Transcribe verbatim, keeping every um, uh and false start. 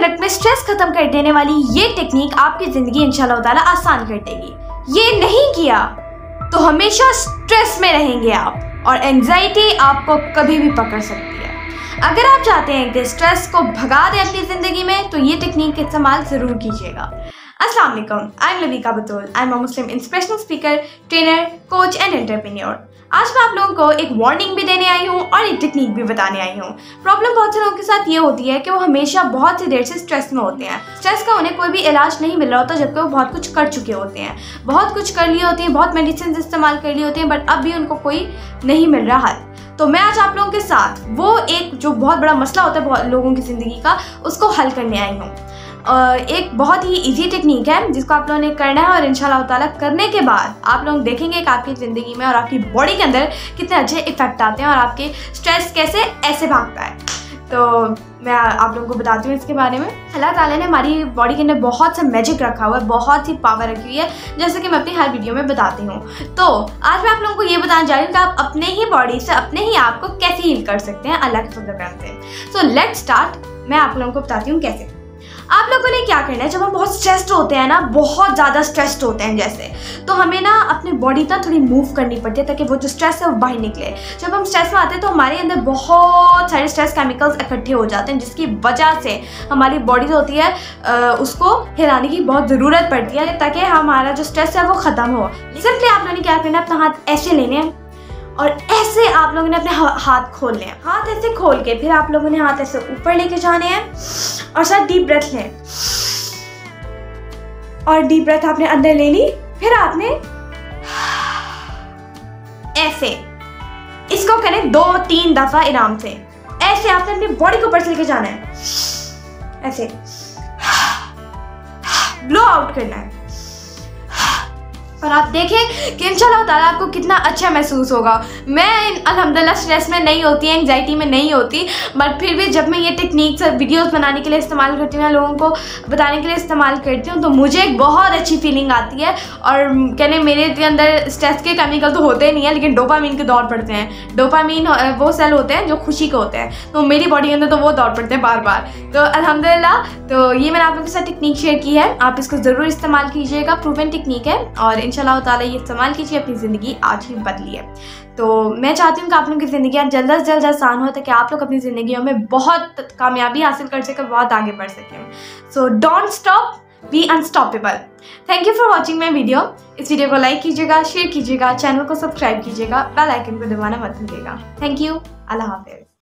Minute में stress खत्म कर देने वाली ये टेक्निक आपकी ज़िंदगी इंशाल्लाह ताला आसान कर देगी। ये नहीं किया तो हमेशा स्ट्रेस में रहेंगे आप और एंजाइटी आपको कभी भी पकड़ सकती है। अगर आप चाहते हैं कि स्ट्रेस को भगा दें अपनी ज़िंदगी में तो ये टेक्निक का इस्तेमाल ज़रूर कीजिएगा। अस्सलाम वालेकुम, I am Lavika Batool. I am a Muslim inspirational speaker, trainer, coach and entrepreneur. आज मैं आप लोगों को एक वार्निंग भी देने आई हूँ और एक टेक्निक भी बताने आई हूँ। प्रॉब्लम बहुत से लोगों के साथ ये होती है कि वो हमेशा बहुत सी देर से स्ट्रेस में होते हैं। स्ट्रेस का उन्हें कोई भी इलाज नहीं मिल रहा होता जबकि वो बहुत कुछ कर चुके होते हैं, बहुत कुछ कर लिए होते हैं, बहुत मेडिसिन इस्तेमाल कर लिए होते हैं, बट अब भी उनको कोई नहीं मिल रहा हल। तो मैं आज आप लोगों के साथ वो एक जो बहुत बड़ा मसला होता है बहुत लोगों की ज़िंदगी का, उसको हल करने आई हूँ। एक बहुत ही इजी टेक्निक है जिसको आप लोगों ने करना है और इंशाल्लाह ताला करने के बाद आप लोग देखेंगे कि आपकी ज़िंदगी में और आपकी बॉडी के अंदर कितने अच्छे इफेक्ट आते हैं और आपके स्ट्रेस कैसे ऐसे भागता है। तो मैं आप लोगों को बताती हूँ इसके बारे में। अल्लाह ताला ने हमारी बॉडी के अंदर बहुत सा मैजिक रखा हुआ है, बहुत सी पावर रखी हुई है, जैसे कि मैं अपनी हर वीडियो में बताती हूँ। तो आज मैं आप लोगों को ये बताना चाह रही हूँ कि आप अपने ही बॉडी से अपने ही आप को कैसे हील कर सकते हैं अल्लाह के फजल करम से। So let's start. मैं आप लोगों को बताती हूँ कैसे। आप लोगों ने क्या करना है, जब हम बहुत स्ट्रेस्ड होते हैं ना, बहुत ज़्यादा स्ट्रेस्ड होते हैं जैसे, तो हमें ना अपनी बॉडी ना थोड़ी मूव करनी पड़ती है ताकि वो जो स्ट्रेस है वो बाहर निकले। जब हम स्ट्रेस में आते हैं तो हमारे अंदर बहुत सारे स्ट्रेस केमिकल्स इकट्ठे हो जाते हैं जिसकी वजह से हमारी बॉडी जो होती है उसको हिलाने की बहुत ज़रूरत पड़ती है ताकि हमारा जो स्ट्रेस है वो ख़त्म हो। सिंपली आप लोगों ने क्या करना है, अपना हाथ ऐसे लेने हैं और ऐसे आप लोगों ने अपने हाथ खोल लें। हाथ ऐसे खोल के फिर आप लोगों ने हाथ ऐसे ऊपर लेके जाने हैं और साथ डीप ब्रेथ लें और डीप ब्रेथ आपने अंदर ले ली। फिर आपने ऐसे इसको करें दो तीन दफा आराम से। ऐसे आपने अपनी बॉडी को ऊपर से लेके जाना है, ऐसे ब्लो आउट करना है और आप देखें कि इंशाल्लाह ताला आपको कितना अच्छा महसूस होगा। मैं अल्हम्दुलिल्लाह स्ट्रेस में नहीं होती, एंजाइटी में नहीं होती, बट फिर भी जब मैं ये टेक्निक्स वीडियोस बनाने के लिए इस्तेमाल करती हूँ, लोगों को बताने के लिए इस्तेमाल करती हूँ, तो मुझे एक बहुत अच्छी फीलिंग आती है। और कहने मेरे के अंदर स्ट्रेस के केमिकल तो होते नहीं है लेकिन डोपामीन के दौर पड़ते हैं। डोपामीन वो सेल होते हैं जो खुशी के होते हैं, तो मेरी बॉडी के अंदर तो वो दौर पड़ते हैं बार बार। तो अल्हम्दुलिल्लाह, तो ये मैंने आप लोगों के साथ टेक्निक शेयर की है, आप इसको ज़रूर इस्तेमाल कीजिएगा। प्रूवन टेक्निक है और इंशाल्लाह ताला ये इस्तेमाल कीजिए, अपनी ज़िंदगी आज ही बदलिए। तो मैं चाहती हूँ कि आप लोगों की ज़िंदगी आज जल्द से जल्द आसान हो ताकि आप लोग अपनी ज़िंदगियों में बहुत कामयाबी हासिल कर सकें, बहुत आगे बढ़ सकें। So don't stop, be unstoppable. Thank you for watching my video. इस वीडियो को लाइक कीजिएगा, शेयर कीजिएगा, चैनल को सब्सक्राइब कीजिएगा, बेल आइकन को दबाना मत भूलिएगा। थैंक यू, अल्लाह हाफिज़।